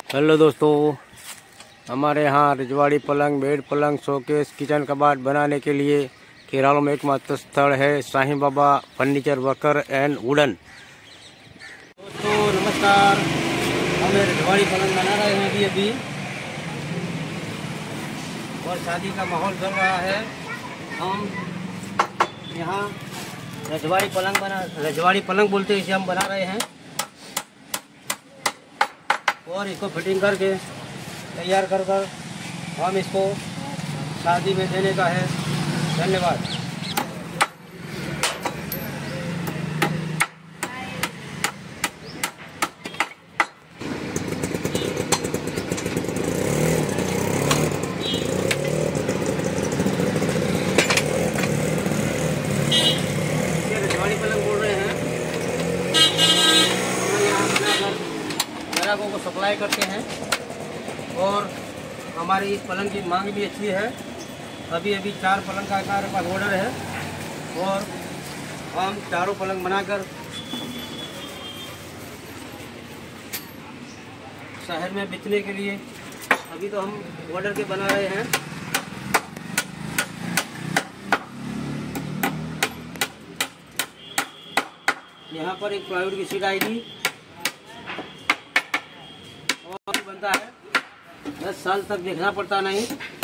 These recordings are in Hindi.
हेलो दोस्तों, हमारे यहाँ रजवाड़ी पलंग, बेड पलंग, शोकेस, किचन कबाड़ बनाने के लिए केरल में एकमात्र स्थल है Sai Baba furniture worker and wooden. दोस्तों नमस्कार, हमें रजवाड़ी पलंग बना रहे हैं अभी और शादी का माहौल चल रहा है। हम यहाँ रजवाड़ी पलंग बोलते हैं, इसे हम बना रहे हैं और इसको फिटिंग करके तैयार कर हम इसको शादी में देने का है। धन्यवाद। ये रजवाड़ी पलंग बोल रहे हैं, ग्राहकों को सप्लाई करते हैं और हमारी इस पलंग की मांग भी अच्छी है। अभी 4 पलंग का हमारे पास ऑर्डर है और हम चारों पलंग बनाकर शहर में बेचने के लिए अभी तो हम ऑर्डर के बना रहे हैं। यहाँ पर एक प्लाईवुड की सीट आएगी और बनता है 10 साल तक देखना पड़ता नहीं।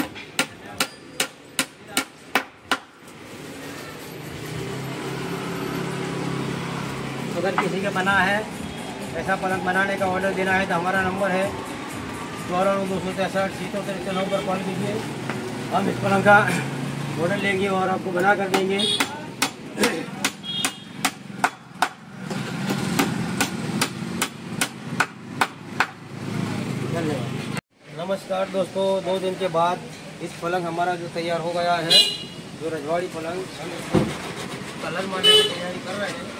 अगर किसी का बना है ऐसा पलंग बनाने का ऑर्डर देना है तो हमारा नंबर है 94-263-7 पर कॉल कीजिए। हम इस पलंग का ऑर्डर लेंगे और आपको बना कर देंगे। धन्यवाद। नमस्कार दोस्तों, 2 दिन के बाद इस पलंग हमारा जो तैयार हो गया है, जो रजवाड़ी पलंग, हम इसको कलर मारने की तैयारी कर रहे हैं।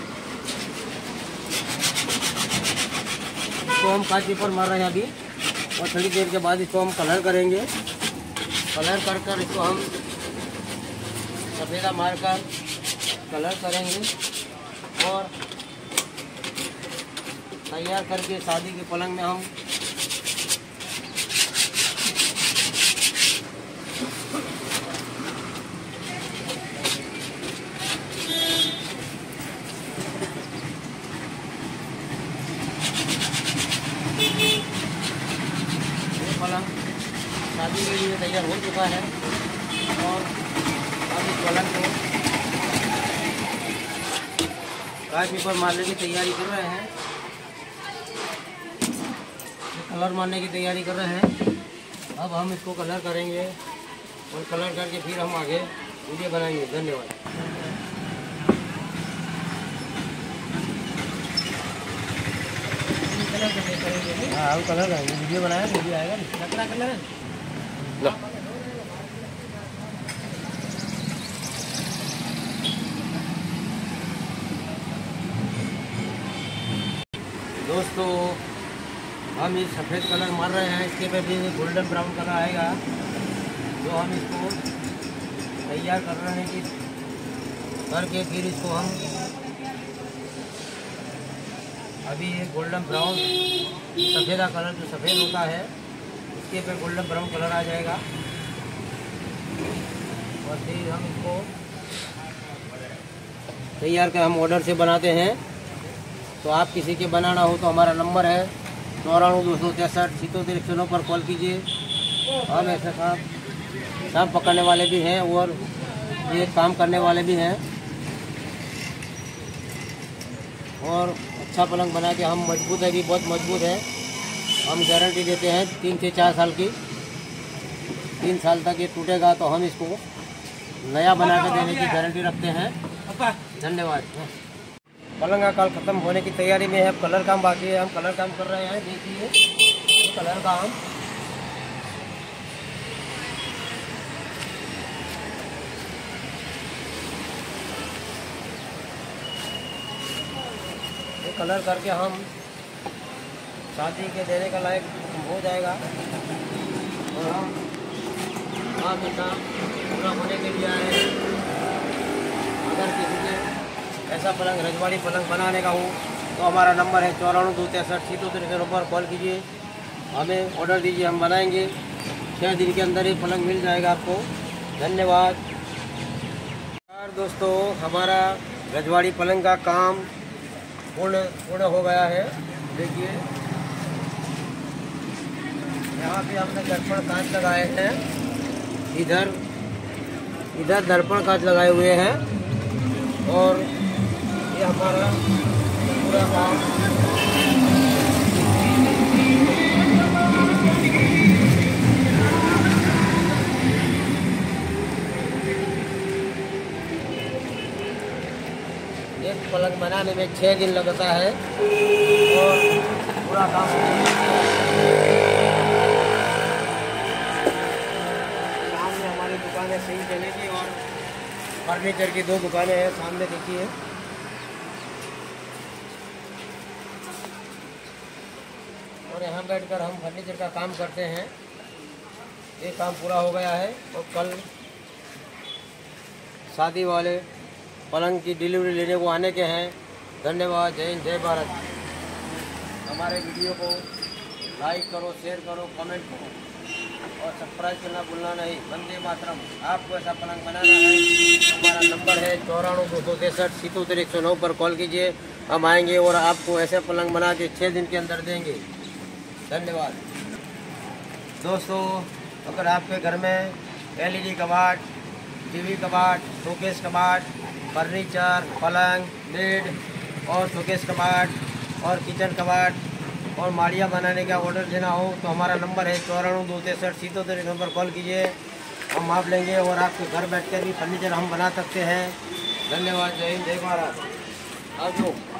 इसको हम कांच पेपर मार रहे हैं अभी और थोड़ी देर के बाद इसको हम कलर करेंगे। कलर कर इसको हम सफ़ेदा मारकर कलर करेंगे और तैयार करके शादी के पलंग में हम पलंग शादी के लिए तैयार हो चुका है और अब इस पलंग को कांच पेपर मारने की तैयारी कर रहे हैं, कलर मारने की तैयारी कर रहे हैं। अब हम इसको कलर करेंगे और कलर करके फिर हम आगे वीडियो बनाएंगे। धन्यवाद। हाँ, हम कलर करेंगे, वीडियो बनाया तो वीडियो आएगा। कितना कलर है? दोस्तों हम ये सफ़ेद कलर मार रहे हैं, इसके पे भी गोल्डन ब्राउन कलर आएगा जो हम इसको तैयार कर रहे हैं कि करके फिर इसको हम अभी ये गोल्डन ब्राउन सफ़ेदा कलर जो सफ़ेद होता है इसके पे गोल्डन ब्राउन कलर आ जाएगा और फिर हम इसको तैयार कर हम ऑर्डर से बनाते हैं। तो आप किसी के बनाना हो तो हमारा नंबर है 94-263-7 पर कॉल कीजिए। हम ऐसे काम पकड़ने वाले भी हैं और ये काम करने वाले भी हैं और अच्छा पलंग बना के हम मजबूत है, भी बहुत मजबूत है। हम गारंटी देते हैं 3 से 4 साल की। 3 साल तक ये टूटेगा तो हम इसको नया बना के देने की गारंटी रखते हैं। धन्यवाद। पलंग का कल ख़त्म होने की तैयारी में है, अब कलर काम बाकी है। हम कलर काम कर रहे हैं, देखिए कलर काम। कलर करके हम शादी के देने का लायक हो जाएगा और हम इतना पूरा होने के लिए आए हैं। अगर किसी के ऐसा पलंग रजवाड़ी पलंग बनाने का हो तो हमारा नंबर है 94-263-7 पर कॉल कीजिए हमें ऑर्डर दीजिए, हम बनाएंगे। 6 दिन के अंदर ही पलंग मिल जाएगा आपको। धन्यवाद। दोस्तों, हमारा रजवाड़ी पलंग का काम पूर्ण हो गया है। देखिए, यहाँ पे हमने दर्पण कांच लगाए हैं, इधर दर्पण कांच लगाए हुए हैं, और ये हमारा पूरा काम एक पलंग बनाने में 6 दिन लगता है, और पूरा काम सामने हमारी दुकानें सही चलेगी। और फर्नीचर की 2 दुकानें हैं सामने, देखिए। और यहाँ बैठकर हम फर्नीचर का काम करते हैं। ये काम पूरा हो गया है, और कल शादी वाले पलंग की डिलीवरी लेने को आने के हैं। धन्यवाद। जय हिंद, जय भारत। हमारे वीडियो को लाइक करो, शेयर करो, कमेंट करो, और सब्सक्राइब करना भूलना नहीं। वंदे मातरम। आपको ऐसा पलंग बनाना है, हमारा नंबर है 94 263 77 109 पर कॉल कीजिए। हम आएंगे और आपको ऐसे पलंग बना के 6 दिन के अंदर देंगे। धन्यवाद। दोस्तों, अगर आपके घर में LED कबाड़, TV कबाड़, शोकेस कबाड़, फर्नीचर, पलंग, बेड और शोकेस कबाड़ और किचन कबाड़ और माड़िया बनाने का ऑर्डर देना हो तो हमारा नंबर है 94 263 77 109 पर कॉल कीजिए। हम माप लेंगे और आपके घर बैठकर भी फर्नीचर हम बना सकते हैं। धन्यवाद। जय हिंद, जय भारत। आओ।